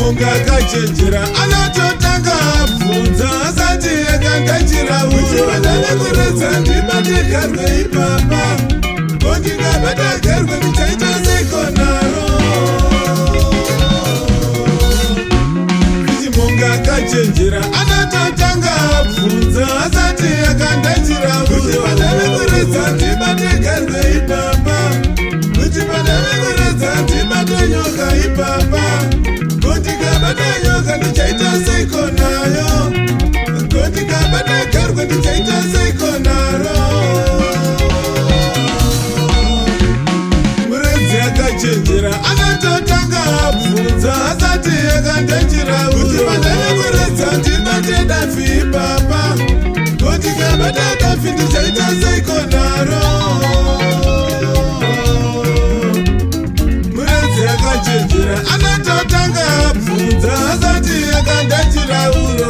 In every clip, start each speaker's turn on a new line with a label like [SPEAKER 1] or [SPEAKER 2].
[SPEAKER 1] Munga kachenjera anototanga bvunza asati yakangachira kuti vanave kuredza ndibate garwe ipapa kondingabata garwe ndichaita sekonaro kuti munga kachenjera anototanga bvunza asati yakangachira kuti vanave kuredza ndibate garwe ipapa kuti vanave kuredza ndibate nyoka ipapa kondingabata nyoka ndichaita seikonayo kondingabata garwe ndichaita seikonaro muredzi akachenjera anototanga bvunza asati yakandachira kuti vanave kuredza ndibate dafi ipapa kondingabata dafi ndichaita seikonaro muredzi akachenjera anototanga bvunza asati yakandachira uro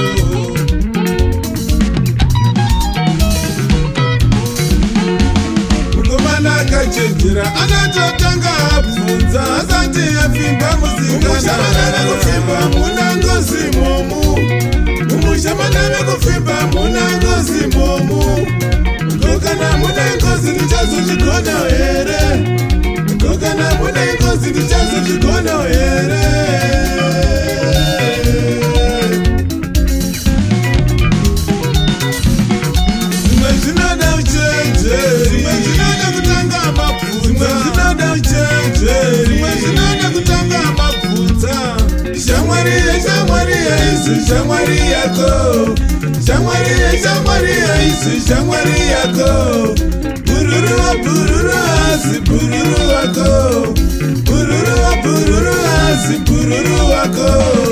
[SPEAKER 1] mukomana akachenjera anototanga bvunza asati yapfimba muzikanaavanave kufimba muna ngozi momu mumusha manave kufimba muna ngozi momu kokana mune ngozi ndichazozvigona here kokana mune ngozi ndichazozvigona here zvimwe zvinoda uchenjeri zvimwe zvinoda kutanga mabvunza zvinoda uchenjeri zvimwe zvinoda kutanga mabvunza shamwari yeshamwari yaisi shamwari yako shamwari yeshamwari yaisi shamwari yako bururu wabururu asi bururu wako bururu wabururu asi bururu wako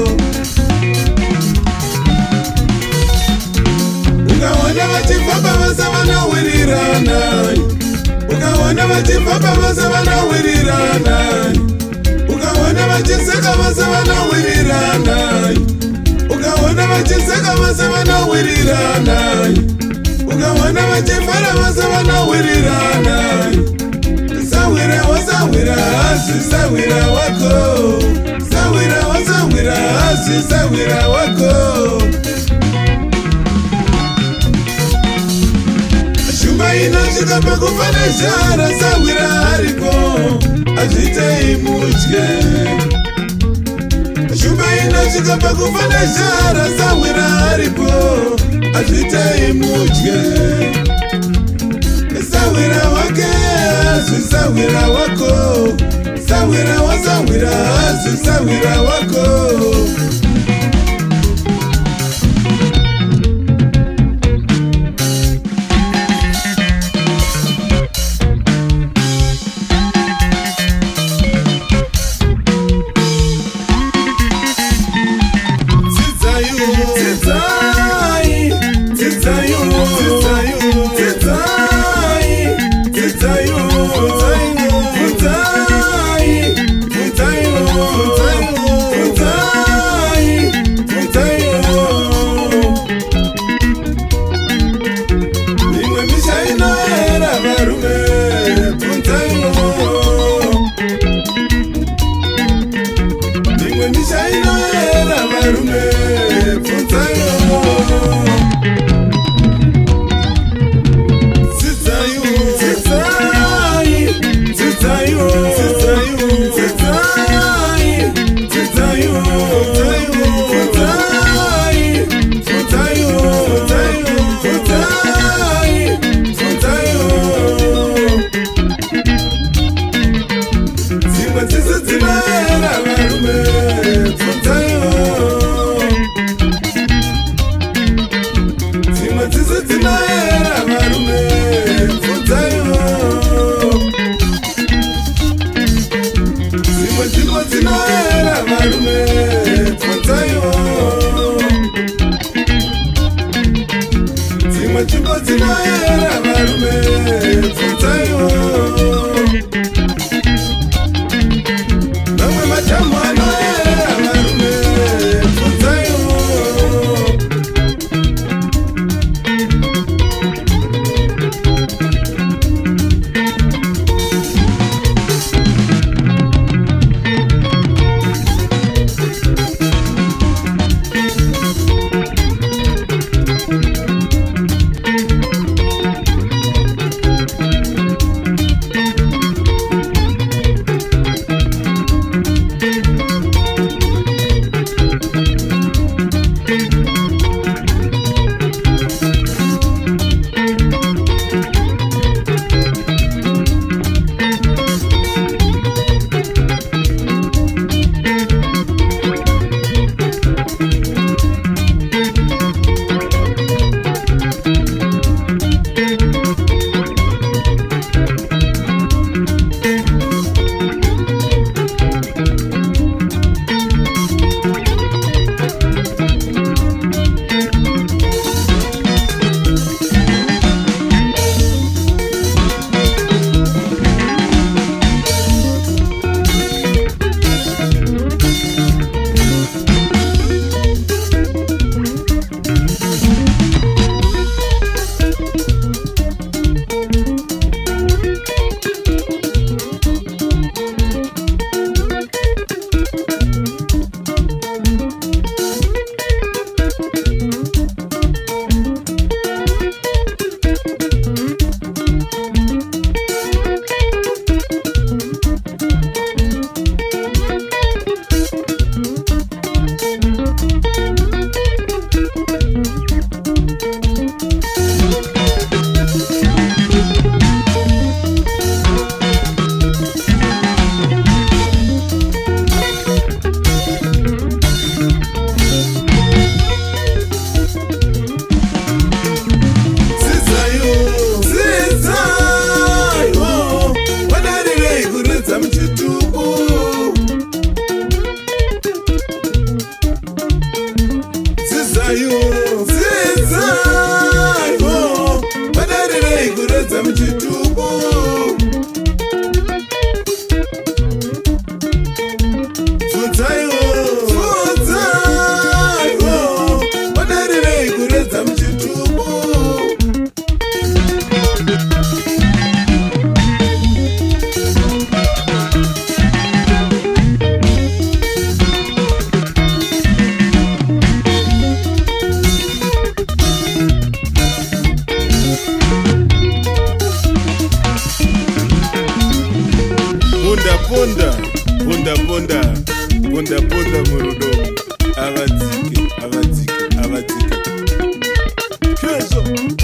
[SPEAKER 1] ukaona vachifamba vose vanowirirana ukaona vachifamba vose vanowirirana ukaona vachiseka vose vanowirirana ukaona vachiseka vose vanowirirana ukaona vachifara vose vanowirirana sawira wasawira asi sawira wako sawira wasawira asi sawira wako shumba inosvika pakufana shara sawira aripo azvitei mutye shumba inosvika pakufana shara sawira aripo azvitei mutye sawira wake asi sawira wako sawira wasawira asi sawira wako ponda murudo avadzike kesho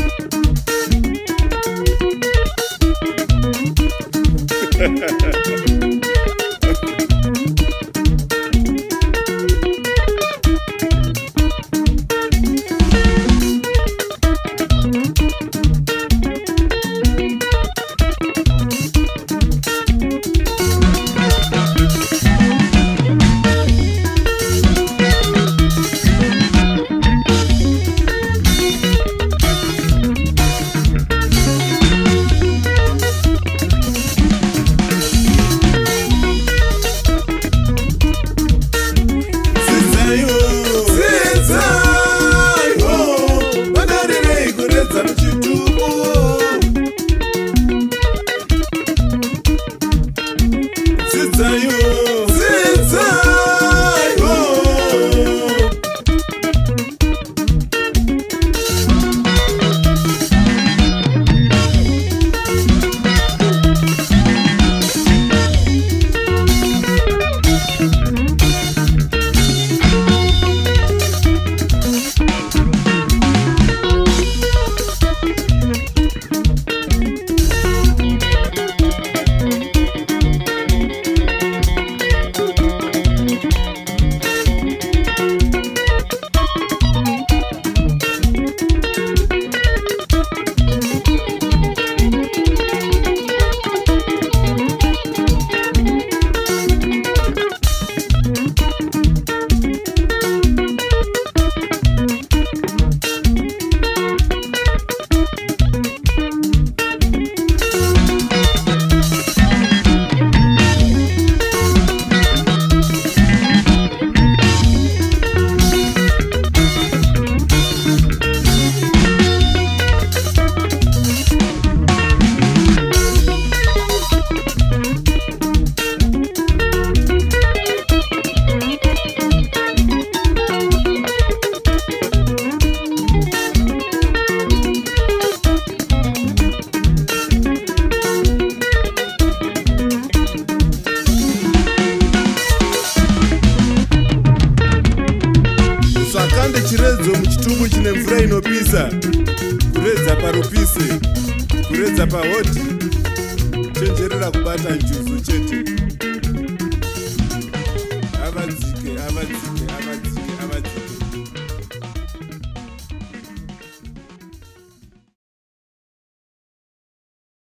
[SPEAKER 1] chiredzo muchitumbu chine mvura inopisa, kuredza parupise, kuredza pahoti, chenjerera kubata njuzu chete.